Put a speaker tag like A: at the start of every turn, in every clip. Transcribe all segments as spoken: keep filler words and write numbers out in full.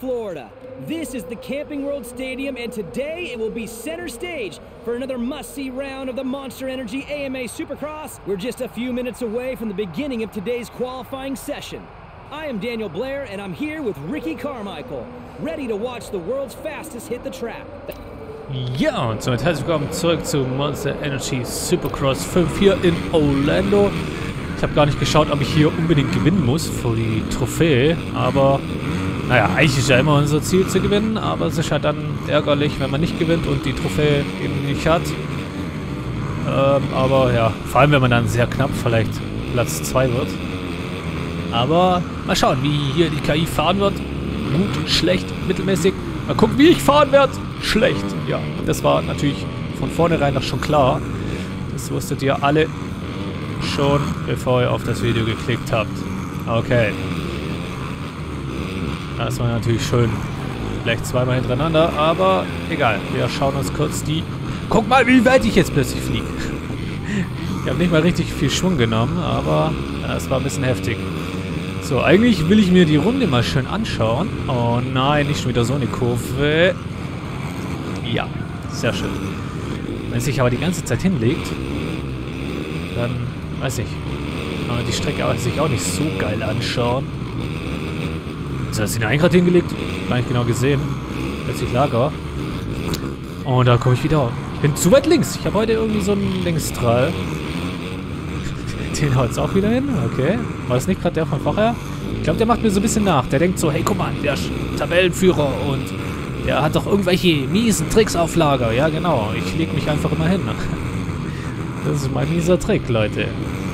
A: Florida. This is the Camping World Stadium, and today it will be center stage for another must-see round of the Monster Energy A M A Supercross. We're just a few minutes away from the beginning of today's qualifying session. I am Daniel Blair, and I'm here with Ricky Carmichael, ready to watch the world's fastest hit the track.
B: Ja, und somit herzlich willkommen zurück zu Monster Energy Supercross fünf hier in Orlando. Ich habe gar nicht geschaut, ob ich hier unbedingt gewinnen muss für die Trophäe, aber naja, eigentlich ist ja immer unser Ziel zu gewinnen, aber es ist halt dann ärgerlich, wenn man nicht gewinnt und die Trophäe eben nicht hat. Ähm, aber ja, vor allem wenn man dann sehr knapp vielleicht Platz zwei wird. Aber mal schauen, wie hier die K I fahren wird. Gut, schlecht, mittelmäßig. Mal gucken, wie ich fahren werde. Schlecht. Ja, das war natürlich von vornherein noch schon klar. Das wusstet ihr alle schon, bevor ihr auf das Video geklickt habt. Okay. Das war natürlich schön. Vielleicht zweimal hintereinander, aber egal. Wir schauen uns kurz die... Guck mal, wie weit ich jetzt plötzlich fliege. Ich habe nicht mal richtig viel Schwung genommen, aber es war ein bisschen heftig. So, eigentlich will ich mir die Runde mal schön anschauen. Oh nein, nicht schon wieder so eine Kurve. Ja, sehr schön. Wenn es sich aber die ganze Zeit hinlegt, dann, weiß ich, kann man die Strecke sich auch nicht so geil anschauen. So, hast du den einen gerade hingelegt? Gar nicht genau gesehen. Plötzlich Lager. Und da komme ich wieder. Ich bin zu weit links. Ich habe heute irgendwie so einen Linksstrahl. Den haut es auch wieder hin. Okay. War das nicht gerade der von vorher? Ich glaube, der macht mir so ein bisschen nach. Der denkt so, hey, guck mal, der Tabellenführer und der hat doch irgendwelche miesen Tricks auf Lager. Ja, genau. Ich lege mich einfach immer hin. Das ist mein mieser Trick, Leute.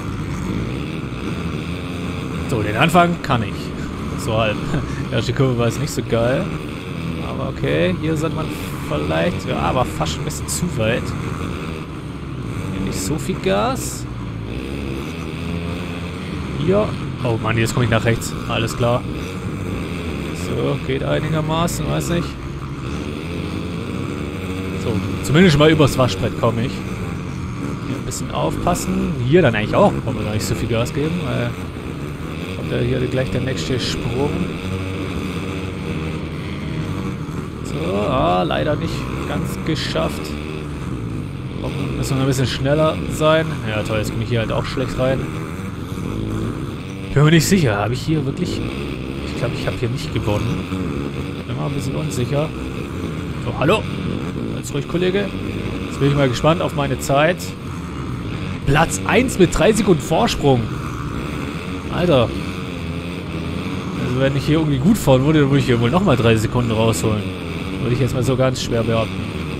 B: So, den Anfang kann ich. So halb. Die erste Kurve war jetzt nicht so geil. Aber okay, hier sollte man vielleicht... Ja, aber fast schon ein bisschen zu weit. Hier nicht so viel Gas. Hier. Oh Mann, jetzt komme ich nach rechts. Alles klar. So, geht einigermaßen, weiß nicht. So, zumindest mal übers Waschbrett komme ich. Hier ein bisschen aufpassen. Hier dann eigentlich auch. Wollen wir gar nicht so viel Gas geben, weil... Da hier gleich der nächste Sprung. So, ah, leider nicht ganz geschafft. Müssen wir ein bisschen schneller sein. Ja toll, jetzt komme ich hier halt auch schlecht rein. Bin mir nicht sicher, habe ich hier wirklich... Ich glaube, ich habe hier nicht gewonnen. Bin mal ein bisschen unsicher. So, hallo. Ganz ruhig, Kollege. Jetzt bin ich mal gespannt auf meine Zeit. Platz eins mit drei Sekunden Vorsprung. Alter. Also wenn ich hier irgendwie gut fahren würde, dann würde ich hier wohl nochmal drei Sekunden rausholen. Würde ich jetzt mal so ganz schwer behaupten.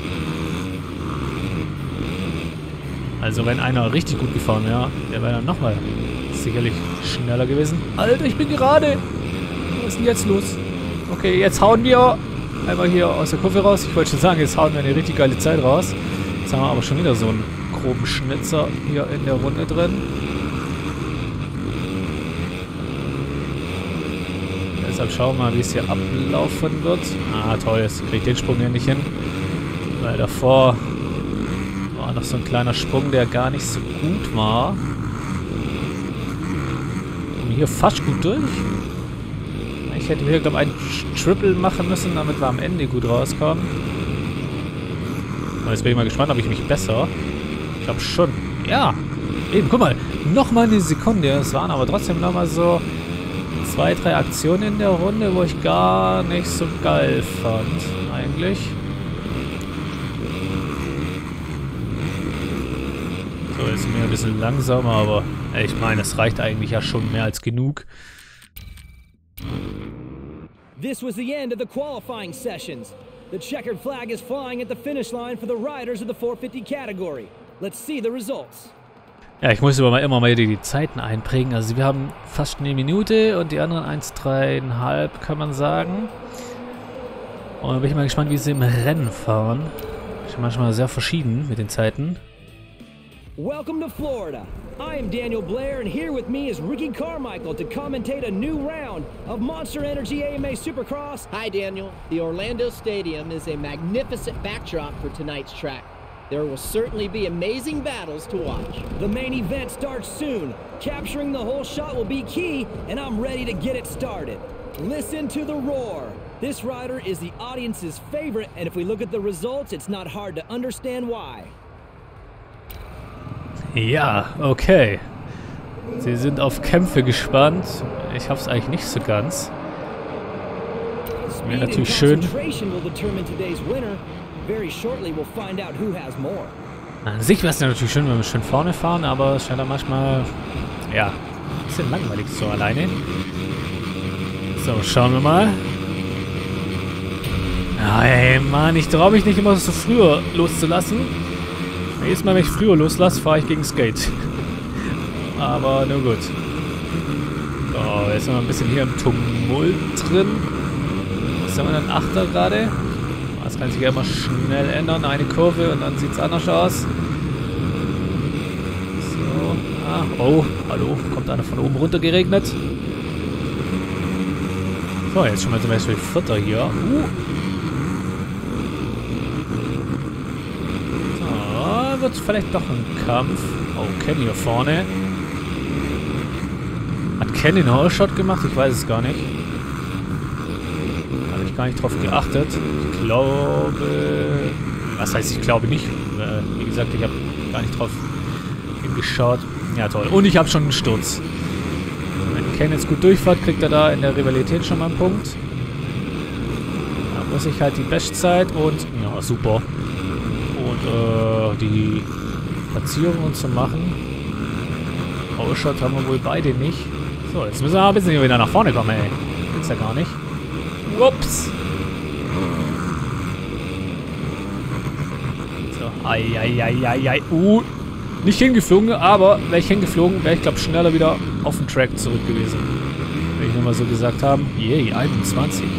B: Also wenn einer richtig gut gefahren wäre, der wäre dann nochmal sicherlich schneller gewesen. Alter, ich bin gerade. Was ist denn jetzt los? Okay, jetzt hauen wir einmal hier aus der Kurve raus. Ich wollte schon sagen, jetzt hauen wir eine richtig geile Zeit raus. Jetzt haben wir aber schon wieder so einen groben Schnitzer hier in der Runde drin. Deshalb schauen wir mal, wie es hier ablaufen wird. Ah, toll, jetzt kriege ich den Sprung hier nicht hin. Weil davor war noch so ein kleiner Sprung, der gar nicht so gut war. Und hier fast gut durch. Ich hätte hier, glaube ich, einen Triple machen müssen, damit wir am Ende gut rauskommen. Und jetzt bin ich mal gespannt, ob ich mich besser... Ich glaube schon. Ja, eben, guck mal. Nochmal eine Sekunde. Es waren aber trotzdem nochmal so... zwei, drei Aktionen in der Runde, wo ich gar nicht so geil fand, eigentlich. So, jetzt sind wir ein bisschen langsamer, aber ich meine, es reicht eigentlich ja schon mehr als genug.
A: This was the end of the qualifying sessions. The checkered flag is flying at the finish line for the riders of the four fifty category. Let's see the results.
B: Ja, ich muss aber mal immer mal die, die Zeiten einprägen. Also wir haben fast eine Minute und die anderen eins Komma fünf kann man sagen. Und da bin ich mal gespannt, wie sie im Rennen fahren. Ist manchmal sehr verschieden mit den Zeiten.
A: Welcome to Florida. I am Daniel Blair, and here with me is Ricky Carmichael to commentate a new round of Monster Energy A M A Supercross.
C: Hi, Daniel. The Orlando Stadium is a magnificent backdrop for tonight's track. There will certainly be amazing battles to watch.
A: The main event starts soon. Capturing the whole shot will be key, and I'm ready to get it started. Listen to the roar. This rider is the audience's favorite, and if we look at the results, it's not hard to understand why.
B: Ja, okay. Sie sind auf Kämpfe gespannt. Ich hoffe es eigentlich nicht so ganz. Wäre natürlich schön. An sich wäre es natürlich schön, wenn wir schön vorne fahren, aber es scheint dann manchmal, ja, ein bisschen langweilig so alleine. So, schauen wir mal. Ey, Mann, ich traue mich nicht immer so früher loszulassen. Jedes Mal, wenn ich früher loslasse, fahre ich gegen Skate. Aber nur gut. So, jetzt sind wir ein bisschen hier im Tumult drin. Was haben wir dann? Achter gerade. Das kann sich ja immer schnell ändern. Eine Kurve und dann sieht es anders aus. So. Ah, oh, hallo. Kommt einer von oben runter geregnet. So, jetzt schon mal zum Beispiel Vierter hier. Uh. So, wird vielleicht doch ein Kampf. Oh, Ken hier vorne. Hat Ken den Hole-Shot gemacht? Ich weiß es gar nicht. Habe ich gar nicht drauf geachtet. Ich glaube... Was heißt, ich glaube nicht. Äh, wie gesagt, ich habe gar nicht drauf hingeschaut. Ja, toll. Und ich habe schon einen Sturz. Wenn Ken jetzt gut durchfährt, kriegt er da in der Rivalität schon mal einen Punkt. Da muss ich halt die Bestzeit und... Ja, super. Und äh, die Platzierungen zu machen. Hole-Shot haben wir wohl beide nicht. So, jetzt müssen wir ein bisschen wieder nach vorne kommen, ey. Gibt's ja gar nicht. Ups. So, ai, ai, ai, ai, ai. Uh, nicht hingeflogen, aber wäre ich hingeflogen, wäre ich, glaube schneller wieder auf den Track zurück gewesen. Wenn ich nochmal so gesagt haben. Yay, einundzwanzig.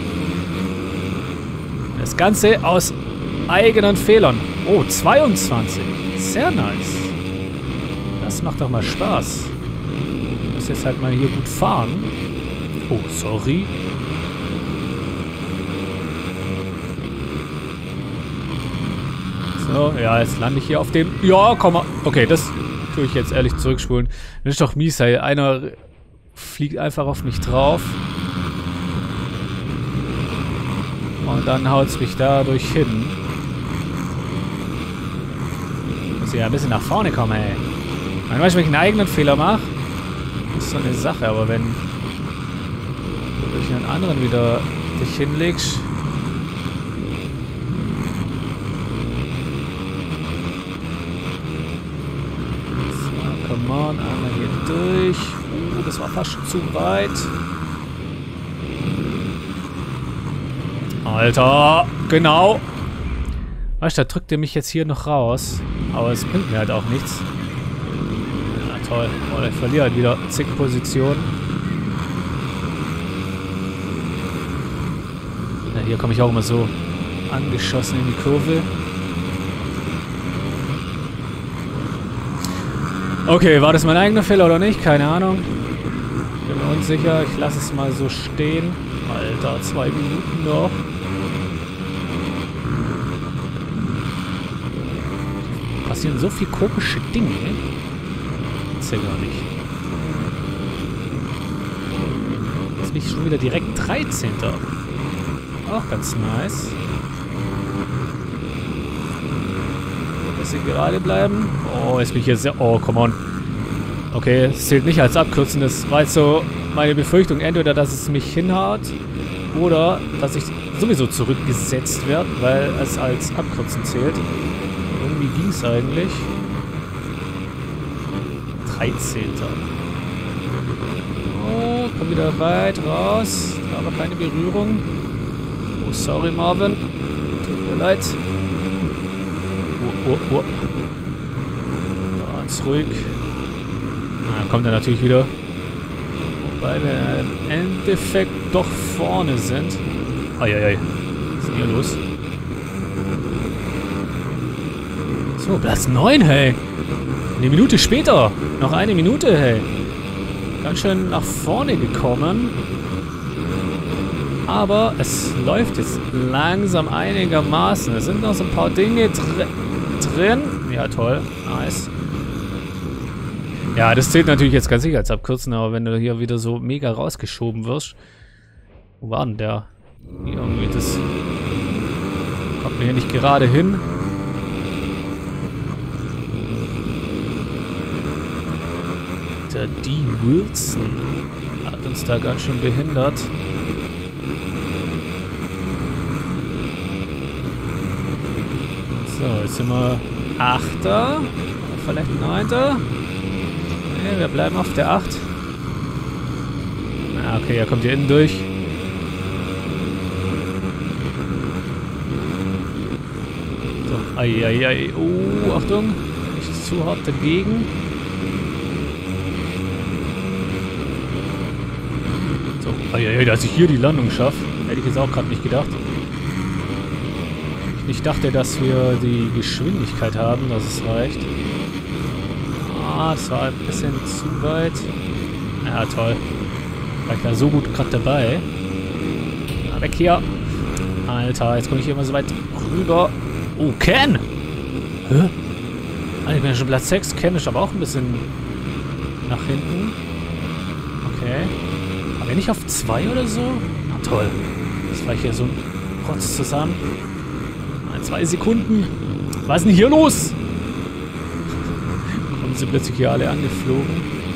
B: Das Ganze aus eigenen Fehlern. Oh, zweiundzwanzig. Sehr nice. Das macht doch mal Spaß. Ich muss jetzt halt mal hier gut fahren. Oh, sorry. So, ja, jetzt lande ich hier auf dem... Ja, komm mal. Okay, das tue ich jetzt ehrlich zurückspulen. Das ist doch mies, ey. Einer fliegt einfach auf mich drauf. Und dann haut es mich dadurch hin. Muss ich ja ein bisschen nach vorne kommen, ey. Manchmal, wenn ich einen eigenen Fehler mache, ist so eine Sache, aber wenn du durch einen anderen wieder dich hinlegst. So, come on, einmal hier durch. Uh, das war fast schon zu weit. Alter, genau. Weißt du, da drückt er mich jetzt hier noch raus. Aber es bringt mir halt auch nichts. Ja, toll. Oh, ich verliere halt wieder zig Positionen. Ja, hier komme ich auch immer so angeschossen in die Kurve. Okay, war das mein eigener Fehler oder nicht? Keine Ahnung. Bin mir unsicher. Ich lasse es mal so stehen. Alter, zwei Minuten noch. Passieren so viele komische Dinge. Ist ja gar nicht. Jetzt bin ich schon wieder direkt dreizehnter Auch ganz nice. Dass sie gerade bleiben. Oh, jetzt bin ich hier sehr... Oh, come on. Okay, es zählt nicht als Abkürzen. Das war jetzt so meine Befürchtung. Entweder, dass es mich hinhaut oder, dass ich sowieso zurückgesetzt werde, weil es als Abkürzen zählt. Irgendwie ging es eigentlich. dreizehnter Oh, komm wieder weit raus. Aber keine Berührung. Oh, sorry, Marvin. Tut mir leid. Oh, oh, oh. Ganz ruhig. Na, dann kommt er natürlich wieder. Wobei wir im Endeffekt doch vorne sind. Eieiei. Was ist denn hier los? So, Platz neun, hey. Eine Minute später. Noch eine Minute, hey. Ganz schön nach vorne gekommen. Aber es läuft jetzt langsam einigermaßen. Es sind noch so ein paar Dinge dr drin. Ja, toll. Nice. Ja, das zählt natürlich jetzt ganz sicher als Abkürzen, aber wenn du hier wieder so mega rausgeschoben wirst, Wo war denn der? Hier irgendwie, das kommt mir hier nicht gerade hin. Der Dee Wilson hat uns da ganz schön behindert. So, jetzt sind wir Achter. Vielleicht Neunter. Nee, wir bleiben auf der acht. Ah, okay, er kommt hier innen durch. So, ai, ai, ai. Oh, Achtung. Nicht zu hart dagegen. So, ai, ai, ai, dass ich hier die Landung schaffe. Hätte ich jetzt auch gerade nicht gedacht. Ich dachte, dass wir die Geschwindigkeit haben, dass es reicht. Ah, das war ein bisschen zu weit. Ja, toll. War ich da so gut gerade dabei. Na, weg hier. Alter, jetzt komme ich hier immer so weit rüber. Oh, Ken! Hä? Ah, ich bin ja schon Platz sechs. Ken ist aber auch ein bisschen nach hinten. Okay. Aber nicht auf zwei oder so? Na toll. Das war hier so ein Rotz zusammen. Zwei Sekunden. Was ist denn hier los? Kommen sie plötzlich hier alle angeflogen.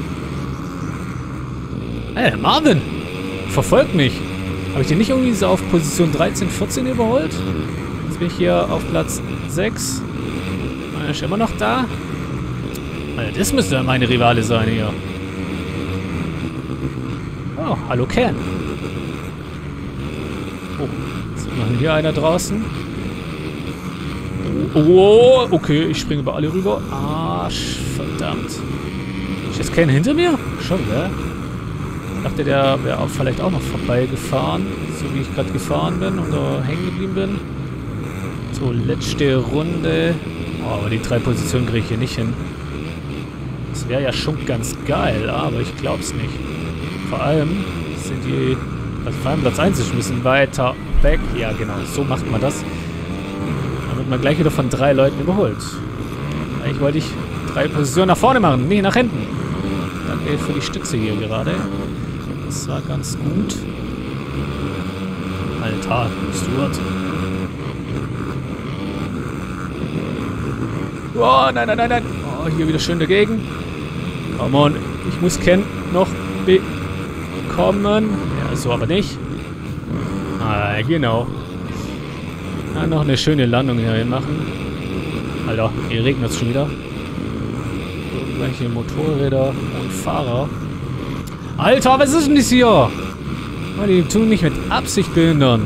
B: Hey, Marvin! Verfolgt mich! Habe ich den nicht irgendwie so auf Position dreizehn, vierzehn überholt? Jetzt bin ich hier auf Platz sechs. Er ist immer noch da. Alter, das müsste meine Rivale sein hier. Oh, hallo Ken. Oh, jetzt ist noch hier einer draußen. Oh, okay, ich springe über alle rüber. Ah, verdammt. Ist jetzt Ken hinter mir? Schon, ne? Ich dachte, der wäre auch vielleicht auch noch vorbeigefahren, so wie ich gerade gefahren bin oder hängen geblieben bin. So, letzte Runde. Oh, aber die drei Positionen kriege ich hier nicht hin. Das wäre ja schon ganz geil, aber ich glaube es nicht. Vor allem sind die... Also vor allem Platz eins ist ein bisschen weiter weg. Ja, genau, so macht man das. Wird man gleich wieder von drei Leuten überholt. Eigentlich wollte ich drei Positionen nach vorne machen, nicht nach hinten. Danke für die Stütze hier gerade. Das war ganz gut. Alter, Stuart. Oh, nein, nein, nein, nein. Oh, hier wieder schön dagegen. Come on, ich muss Ken noch bekommen. Ja, so aber nicht. Ah, genau. Ja, noch eine schöne Landung hier machen. Alter, hier regnet es schon wieder. Irgendwelche Motorräder und Fahrer. Alter, was ist denn das hier? Oh, die tun mich mit Absicht behindern.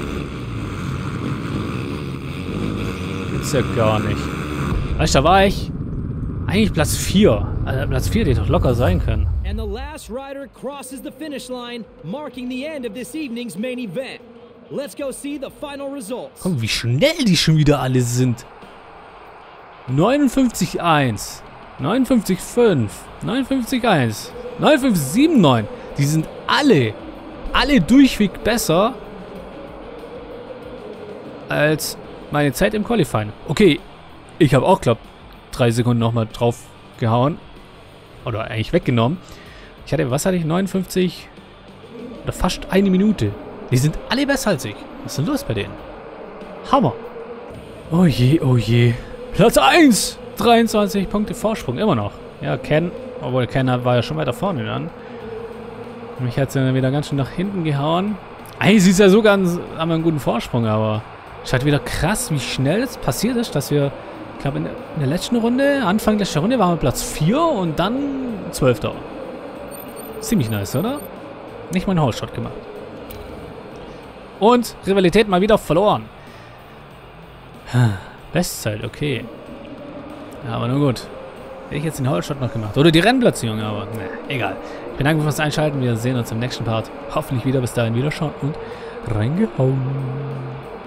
B: Gibt's ja gar nicht. Weißt du, da war ich eigentlich Platz vier. Also Platz vier, die doch locker sein können.
A: And the last rider crosses the finish line, marking the end of this evening's main event. Let's go see the final results.
B: Komm, wie schnell die schon wieder alle sind. neunundfünfzig eins, neunundfünfzig fünf, neunundfünfzig eins, neunundfünfzig sieben neun. Die sind alle, alle durchweg besser als meine Zeit im Qualifying. Okay, ich habe auch, glaube ich, drei Sekunden nochmal drauf gehauen. Oder eigentlich weggenommen. Ich hatte, was hatte ich, neunundfünfzig oder fast eine Minute. Die sind alle besser als ich. Was ist denn los bei denen? Hammer. Oh je, oh je. Platz eins. dreiundzwanzig Punkte Vorsprung, immer noch. Ja, Ken, obwohl Ken war ja schon weiter vorne dann. Mich hat es dann wieder ganz schön nach hinten gehauen. Eigentlich ist ja so ganz, haben wir einen guten Vorsprung, aber es ist halt wieder krass, wie schnell es passiert ist, dass wir, ich glaube in, in der letzten Runde, Anfang der letzten Runde waren wir Platz vier und dann zwölfter Ziemlich nice, oder? Nicht mal einen Holeshot gemacht. Und Rivalität mal wieder verloren. Bestzeit, okay. Ja, aber nur gut. Hätte ich jetzt den Holeshot noch gemacht. Oder die Rennplatzierung, aber ne, egal. Ich bedanke mich fürs Einschalten. Wir sehen uns im nächsten Part. Hoffentlich wieder. Bis dahin wieder schauen und reingehauen.